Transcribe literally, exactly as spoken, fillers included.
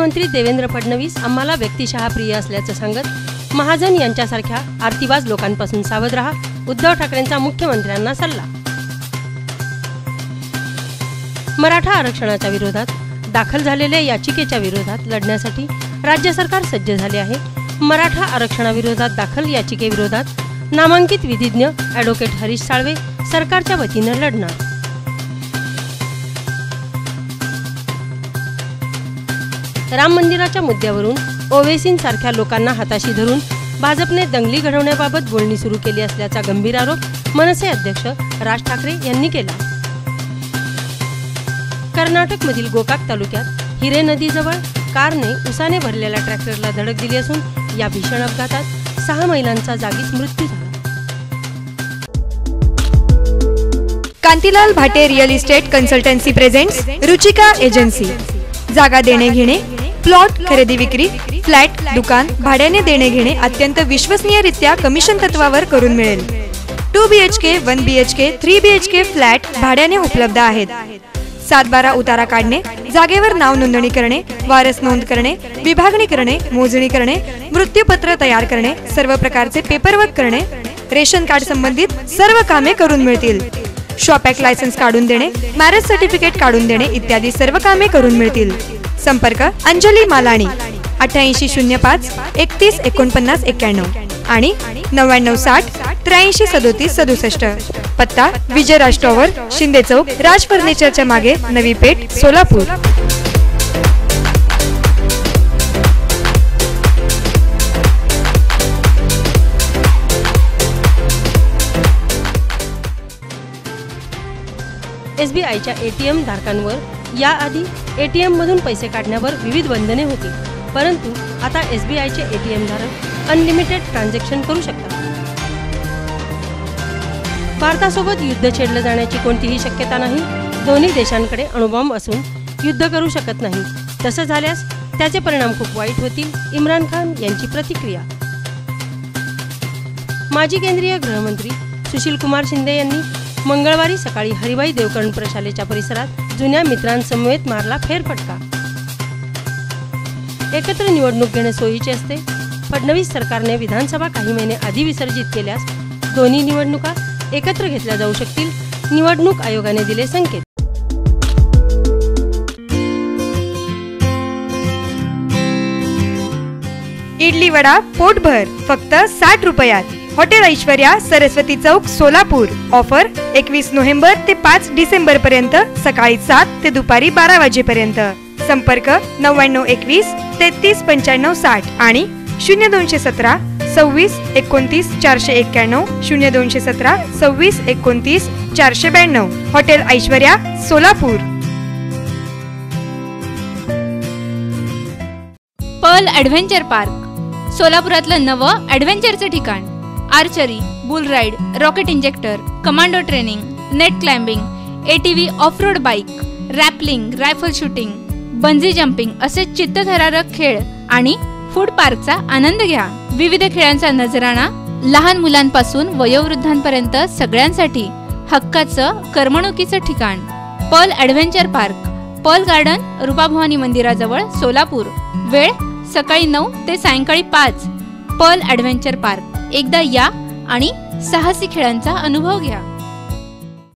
मुख्यमंत्री देवेंद्र फडणवीस आम्हाला व्यक्तिशः प्रिय असल्याचं सांगत महाजन यांच्यासारख्या आरतीबाज लोकांपासून सावध राहा, उद्धव ठाकरेंचा मुख्यमंत्र्यांना सल्ला। मराठा आरक्षणाच्या विरोधात दाखल झालेल्या याचिकेच्या विरोधात लढण्यासाठी राज्य सरकार सज्ज झाले आहे। मराठा आरक्षणाविरोधात दाखल याचिकेविरोधात नामांकित विधिज्ञ ॲडव्होकेट हरीश साळवे सरकारच्या वतीनं लढणार। राम मंदिराच्या मुद्द्यावरून ओवेसींसारख्या लोकांना हाताशी धरून भाजपने दंगली घडवण्याबाबत बोलणी सुरू केली असल्याचा गंभीर आरोप मनसे अध्यक्ष राज ठाकरे यांनी केला। कर्नाटकमधील गोकाक तालुक्यात हिरे नदीजवळ कारने उसाने भरलेल्या ट्रॅक्टरला धडक दिली असून या भीषण अपघातात सहा महिलांचा जागीच मृत्यू झाला। Kantilal Bhate real estate consultancy presents Ruchika agency. जागा देणे घेणे, प्लॉट खरेदी विक्री, फ्लॅट दुकान भाड्याने देणे घेणे अत्यंत विश्वसनीयरित्या कमिशन तत्वावर करून मिळेल। Two B H K, one B H K, three B H K flat भाड्याने उपलब्ध आहेत। सात बारा उतारा काढणे, जागेवर नाव नोंदणी करणे, वारस नोंद करणे, विभागणी करणे, मोजणी करणे, मृत्यूपत्र तयार करणे, सर्व प्रकारचे पेपरवर्क करणे, रेशन कार्ड संबंधित सर्व कामे करून मिळतील। शॉप ॲक्ट लायसन्स काढून देणे, मॅरेज सर्टिफिकेट काढून देणे इत्यादी सर्व कामे करून मिळतील। संपर्क अंजली मालाणी अठ्ठ्याऐंशी शून्य पाच एकतीस एकोणपन्नास एक्क्याण्णव आणि नव्याण्णव साठ त्र्याऐंशी सदोतीस सदुसष्ट। पत्ता विजयराज टॉवर, शिंदे चौक, राज फर्निचरच्या मागे, नवी पेठ, सोलापूर। एसबीआयच्या एटीएम धारकांवर याआधी एटीएम मधून पैसे काढण्यावर विविध बंधने होती, परंतु आता एसबीआयचे एटीएम धारक अनलिमिटेड ट्रान्झॅक्शन करू शकतात। भारतासोबत युद्ध छेडलं जाण्याची कोणतीही शक्यता नाही। दोन्ही देशांकडे अणुबॉम्ब असून युद्ध करू शकत नाही, तसं झाल्यास त्याचे परिणाम खूप वाईट होतील। इम्रान खान यांची प्रतिक्रिया। माजी केंद्रीय गृहमंत्री सुशील कुमार शिंदे यांनी मंगळवारी सकाळी हरिभाई देवकर्ण प्रशालेच्या परिसरात जुन्या मित्रांसमवेत मारला फेरफटका। एकत्र निवडणूक घेणे सोयीचे असते। फडणवीस सरकारने विधानसभा काही महिने आधी विसर्जित केल्यास दोन्ही निवडणुका एकत्र घेतल्या जाऊ शकतील, निवडणूक आयोगाने दिले संकेत। इडली वडा पोटभर फक्त साठ रुपयात। हॉटेल ऐश्वर्या, सरस्वती चौक, सोलापूर। ऑफर एकवीस नोव्हेंबर ते पाच डिसेंबर पर्यंत, सकाळी सात ते दुपारी बारा वाजेपर्यंत। संपर्क नव्याण्णव एकवीस तेहतीस पंच्याण्णव साठ आणि शून्य दोनशे सतरा सव्वीस एकोणतीस चारशे एक्क्याण्णव, शून्य दोनशे सतरा सव्वीस एकोणतीस चारशे ब्याण्णव। Hotel Aishwarya, Solapur. Pearl adventure park सोलापुरातलं नवं ॲडव्हेंचरचं ठिकाण। Archery, bull ride, rocket injector, commando training, net climbing, ATV off road bike, rappelling, rifle shooting, bungee jumping असे चित्तथरारक खेळ आणि फूड पार्कचा आनंद घ्या। विविध खेळांचा नजराणा लहान मुलांपासून वयोवृद्धांपर्यंत सगळ्यांसाठी हक्काचं करमणुकीचं ठिकाण। Pearl adventure park, pearl garden, Rupabhavani मंदिराजवळ, सोलापूर। वेळ सकाळी नऊ ते सायंकाळी पाच। पर्ल ॲडव्हेंचर पार्क, एकदा या आणि साहसी खेळांचा अनुभव घ्या।